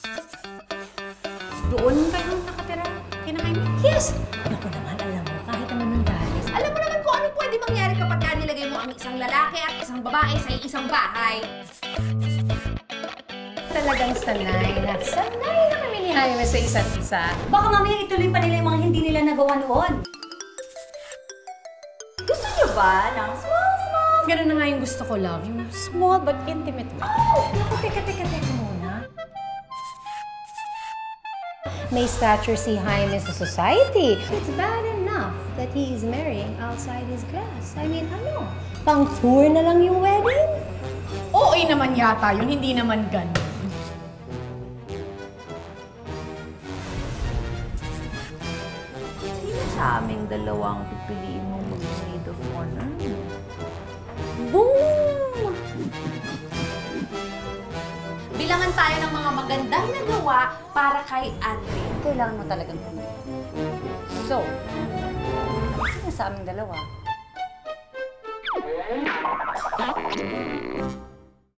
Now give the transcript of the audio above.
Doon kayo nakatira? Kinakain mo? Yes! Naku naman, alam mo, kahit naman nung dalis, Alam mo naman kung ano pwede mangyari kapag nilagay mo ang isang lalaki at isang babae sa isang bahay. talagang sanay na kami ni Jaime sa isa't isa. Baka mamaya ituloy pa nila yung mga hindi nila nagawa noon. Gusto niyo ba ng small? Ganun na nga yung gusto ko, love. Yung small but intimate. Oh! Naku, teka muna. May stature si Jaime sa society. It's bad enough that he is marrying outside his class. I mean, ano? Pang-tour na lang yung wedding? Oo naman yata yun, hindi naman ganun. Sino sa aming dalawang pipiliin mong mag-maid of honor? Boom! Bilangan tayo ng mga magandang nagawa para kay Andre. Kailangan mo talagang tumulong. So, sino sa aming dalawa?